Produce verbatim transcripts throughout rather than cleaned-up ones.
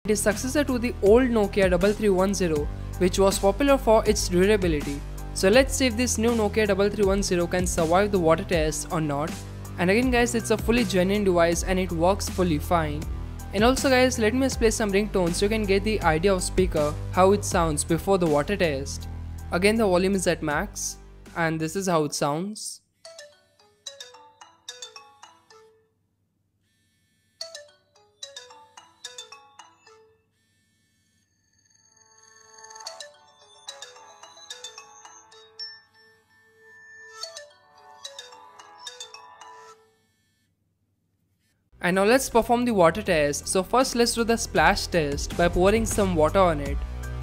It is successor to the old Nokia three three one zero, which was popular for its durability. So let's see if this new Nokia three three one zero can survive the water test or not. And again guys, it's a fully genuine device and it works fully fine. And also guys, let me play some ringtones so you can get the idea of speaker, how it sounds before the water test. Again the volume is at max and this is how it sounds. And now let's perform the water test. So first let's do the splash test by pouring some water on it.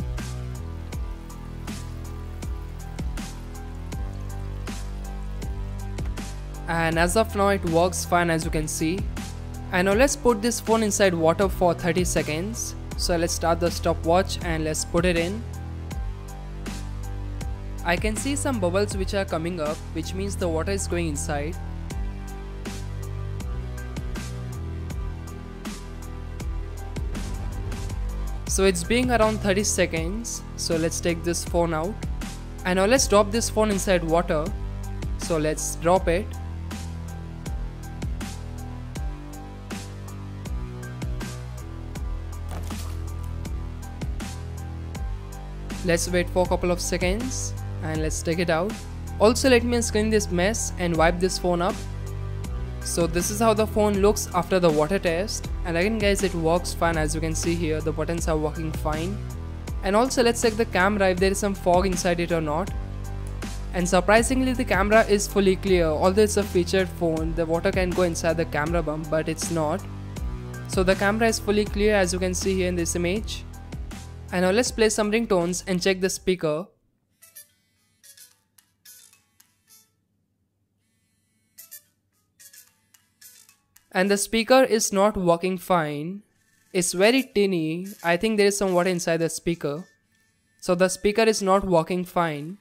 And as of now it works fine, as you can see. And now let's put this phone inside water for thirty seconds. So let's start the stopwatch and let's put it in. I can see some bubbles which are coming up, which means the water is going inside. So it's being around thirty seconds. So let's take this phone out. And now let's drop this phone inside water. So let's drop it. Let's wait for a couple of seconds and let's take it out. Also let me unscreen this mess and wipe this phone up. So this is how the phone looks after the water test. And again guys, it works fine, as you can see here, the buttons are working fine. And also let's check the camera if there is some fog inside it or not. And surprisingly the camera is fully clear. Although it's a featured phone, the water can go inside the camera bump, but it's not. So the camera is fully clear, as you can see here in this image. And now let's play some ringtones and check the speaker. And the speaker is not working fine. It's very tinny. I think there is some water inside the speaker. So the speaker is not working fine.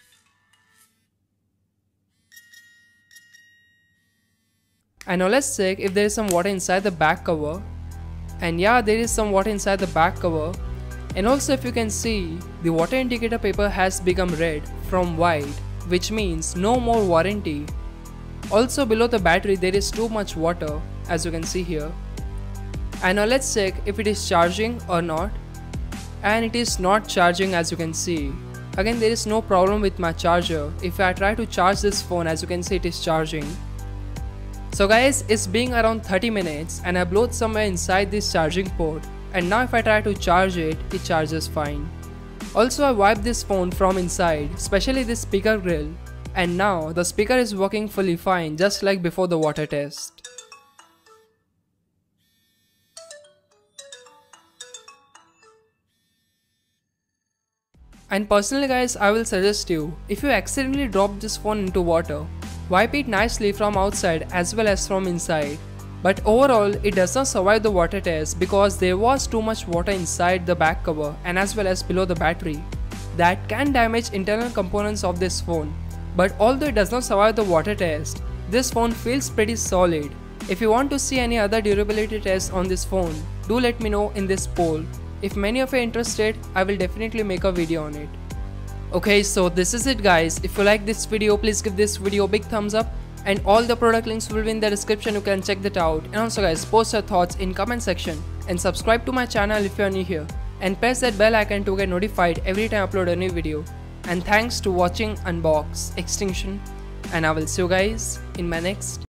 And now let's check if there is some water inside the back cover. And yeah, there is some water inside the back cover. And also if you can see, the water indicator paper has become red from white, which means no more warranty. Also below the battery there is too much water, as you can see here. And now let's check if it is charging or not. And it is not charging, as you can see. Again, there is no problem with my charger. If I try to charge this phone, as you can see, it is charging. So guys, it's been around thirty minutes and I blew it somewhere inside this charging port. And now if I try to charge it, it charges fine. Also I wiped this phone from inside, especially this speaker grill. And now the speaker is working fully fine, just like before the water test. And personally guys, I will suggest you, if you accidentally drop this phone into water, wipe it nicely from outside as well as from inside. But overall, it does not survive the water test because there was too much water inside the back cover and as well as below the battery. That can damage internal components of this phone. But although it does not survive the water test, this phone feels pretty solid. If you want to see any other durability tests on this phone, do let me know in this poll. If many of you are interested, I will definitely make a video on it. Okay, so this is it guys. If you like this video, please give this video a big thumbs up. And all the product links will be in the description, you can check that out. And also guys, post your thoughts in comment section. And subscribe to my channel if you are new here. And press that bell icon to get notified every time I upload a new video. And thanks to watching Unbox Extinction, and I will see you guys in my next